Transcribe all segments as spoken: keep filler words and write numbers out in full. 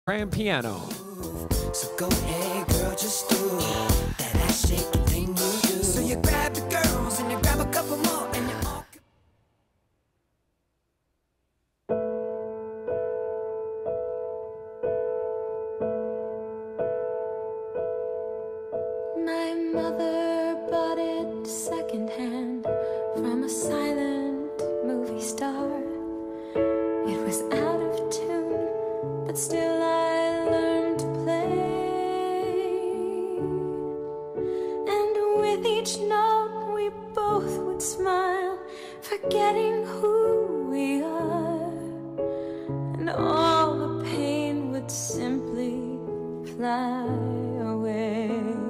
grand piano. So go ahead, girl, just do that ass shaking thing you do. So you grab the girls and you grab a couple more and you all. My mother bought it secondhand from a silent movie star. It was out of tune, but still I learned to play. And with each note we both would smile, forgetting who we are. And all the pain would simply fly away.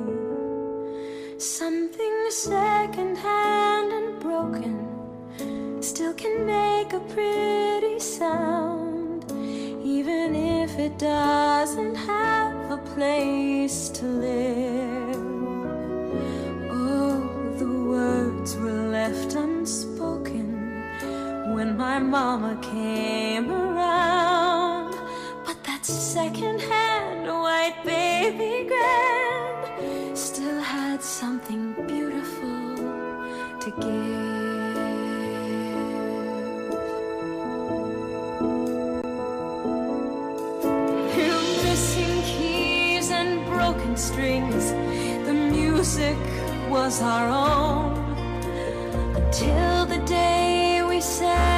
Something secondhand and broken still can make a pretty sound, even if it doesn't have a place to live. Oh, the words were left unspoken when my mama came around, but that second-hand white baby grand still had something beautiful to give. Missing keys and broken strings, the music was our own, until the day we said